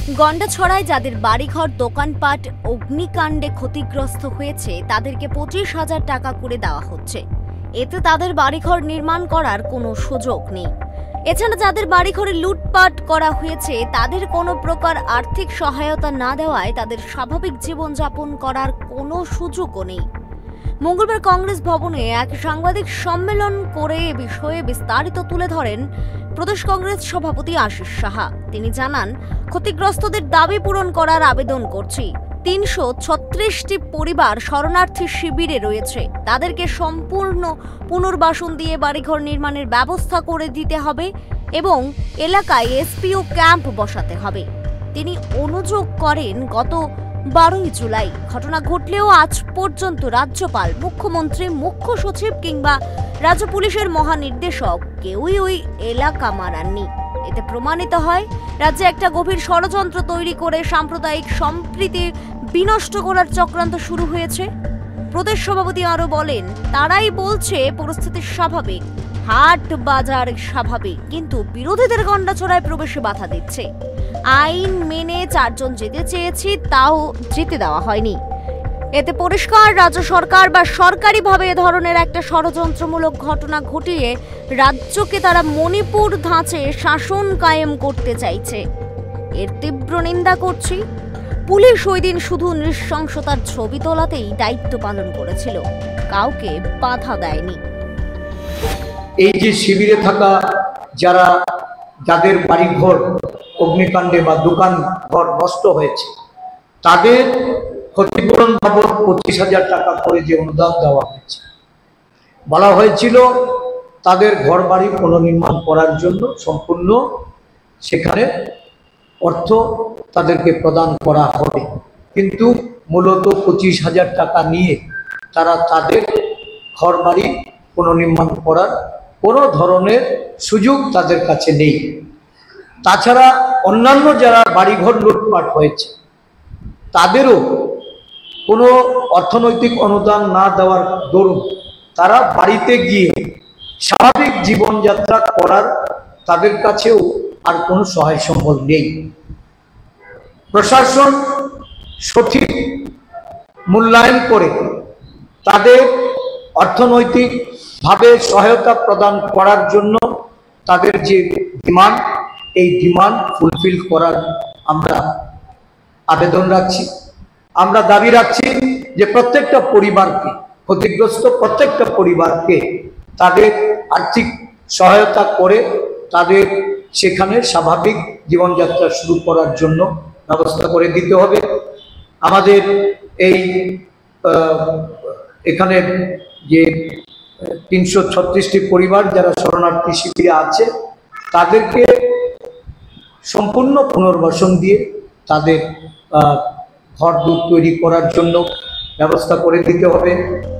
গন্ডাছড়ায় যাদের বাড়িঘর দোকানপাট অগ্নিকাণ্ডে ক্ষতিগ্রস্ত হয়েছে তাদেরকে 25,000 টাকা করে দেওয়া হচ্ছে। এতে তাদের বাড়িঘর নির্মাণ করার কোনো সুযোগ নেই। এছাড়া যাদের বাড়িঘরে লুটপাট করা হয়েছে তাদের কোনো প্রকার আর্থিক সহায়তা না দেওয়ায় তাদের স্বাভাবিক জীবনযাপন করার কোনো সুযোগও নেই। মঙ্গলবার কংগ্রেস ভবনে এক সাংবাদিক সম্মেলন করে এ বিষয়ে বিস্তারিত তুলে ধরেন প্রদেশ কংগ্রেস সভাপতি আশিস সাহা। তিনি জানান, ক্ষতিগ্রস্তদের দাবি পূরণ করার আবেদন করছি। 336টি পরিবার শরণার্থী শিবিরে রয়েছে, তাদেরকে সম্পূর্ণ পুনর্বাসন দিয়ে বাড়িঘর নির্মাণের ব্যবস্থা করে দিতে হবে এবং এলাকায় এসপিও ক্যাম্প বসাতে হবে। তিনি অনুযোগ করেন, গত 12ই জুলাই ঘটনা ঘটলেও আজ পর্যন্ত রাজ্যপাল, মুখ্যমন্ত্রী, মুখ্য সচিব কিংবা রাজ্য পুলিশের মহানির্দেশক কেউই ওই এলাকা মারাননি। এতে প্রমাণিত হয় রাজ্যে একটা গভীর ষড়যন্ত্র তৈরি করে সাম্প্রদায়িক সম্প্রীতি বিনষ্ট করার চক্রান্ত শুরু হয়েছে। প্রদেশ সভাপতি আরও বলেন, তারাই বলছে পরিস্থিতি স্বাভাবিক, হাট বাজার স্বাভাবিক, কিন্তু বিরোধীদের গন্ডাছড়ায় প্রবেশে বাধা দিচ্ছে। আইন মেনে 4 জন যেতে চেয়েছি, তাও যেতে দেওয়া হয়নি। এতে পরিষ্কার রাজ্য সরকার বা সরকারিভাবে এ ধরনের একটা ষড়যন্ত্রমূলক ঘটনা ঘটিয়ে রাজ্যকে তারা মণিপুর ধাঁচে শাসন কায়েম করতে চাইছে। এর তীব্র নিন্দা করছি। পুলিশ ওই দিন শুধু নৃশংসতার ছবি তোলাতেই দায়িত্ব পালন করেছিল, কাউকে বাধা দেয়নি। এই যে শিবিরে থাকা যাদের বাড়িঘর অগ্নিকাণ্ডে বা দোকান ঘর নষ্ট হয়েছে, তাদের ক্ষতিপূরণ বাবদ 25,000 টাকা করে যে অনুদান দেওয়া হয়েছে, বলা হয়েছিল তাদের ঘর বাড়ি পুনর্নির্মাণ করার জন্য সম্পূর্ণ সেখানে অর্থ তাদেরকে প্রদান করা হবে। কিন্তু মূলত 25,000 টাকা নিয়ে তারা তাদের ঘর বাড়ি পুনর্নির্মাণ করার কোনো ধরনের সুযোগ তাদের কাছে নেই। তাছাড়া অন্যান্য যারা বাড়িঘর লুটপাট হয়েছে তাদেরও কোনো অর্থনৈতিক অনুদান না দেওয়ার দরুন তারা বাড়িতে গিয়ে স্বাভাবিক জীবনযাত্রা করার তাদের কাছেও আর কোনো সহায় সম্বল নেই। প্রশাসন সঠিক মূল্যায়ন করে তাদের অর্থনৈতিকভাবে সহায়তা প্রদান করার জন্য তাদের যে ডিমান্ড, এই ডিমান্ড ফুলফিল করার আমরা আবেদন রাখছি। আমরা দাবি রাখছি যে প্রত্যেকটা পরিবারকে, ক্ষতিগ্রস্ত প্রত্যেকটা পরিবারকে তাদের আর্থিক সহায়তা করে তাদের সেখানে স্বাভাবিক জীবনযাত্রা শুরু করার জন্য ব্যবস্থা করে দিতে হবে। আমাদের এই এখানে যে 336টি পরিবার যারা শরণার্থী শিবিরে আছে তাদেরকে সম্পূর্ণ পুনর্বাসন দিয়ে তাদের ঘর দূর তৈরি করার জন্য ব্যবস্থা করে দিতে হবে।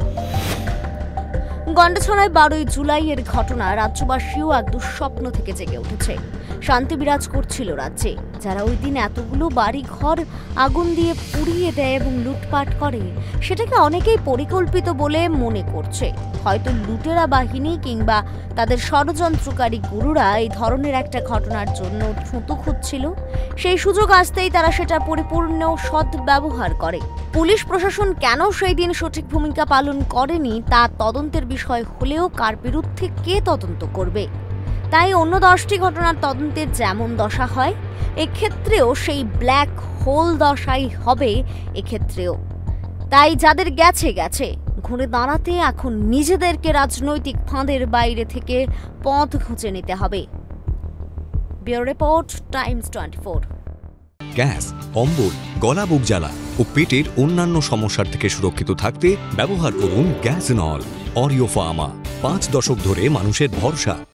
গন্ডাছড়ায় 12ই জুলাইয়ের ঘটনা রাজ্যবাসীও এক দুঃস্বপ্ন থেকে জেগে উঠেছে। শান্তি বিরাজ করছিল রাজ্যে। যারা ওই দিন এতগুলো বাড়ি ঘর আগুন দিয়ে পুড়িয়ে দেয় এবং লুটপাট করে, সেটাকে অনেকেই পরিকল্পিত বলে মনে করছে। হয়তো লুটেরা বাহিনী কিংবা তাদের ষড়যন্ত্রকারী গুরুরা এই ধরনের একটা ঘটনার জন্য থুতু খুঁজছিল। সেই সুযোগ আসতেই তারা সেটা পরিপূর্ণ সদ্ব্যবহার করে। পুলিশ প্রশাসন কেন সেই দিন সঠিক ভূমিকা পালন করেনি তা তদন্তের বিষয় হলেও কার বিরুদ্ধে কে তদন্ত করবে? তাই অন্য 10টি ঘটনার তদন্তের যেমন দশা হয়, এক্ষেত্রেও সেই ব্ল্যাক হোল দশাই হবে এক্ষেত্রেও। তাই যাদের গেছে গেছে, ঘুরে দাঁড়াতে এখন নিজেদেরকে রাজনৈতিক ফাঁদের বাইরে থেকে পথ খুঁজে নিতে হবে। Bureau report, Times 24। গ্যাস, অম্বল, গলা বুক জ্বালা ও পেটের অন্যান্য সমস্যার থেকে সুরক্ষিত থাকতে ব্যবহার করুন গ্যাসনল অরিও ফার্মা। 5 দশক ধরে মানুষের ভরসা।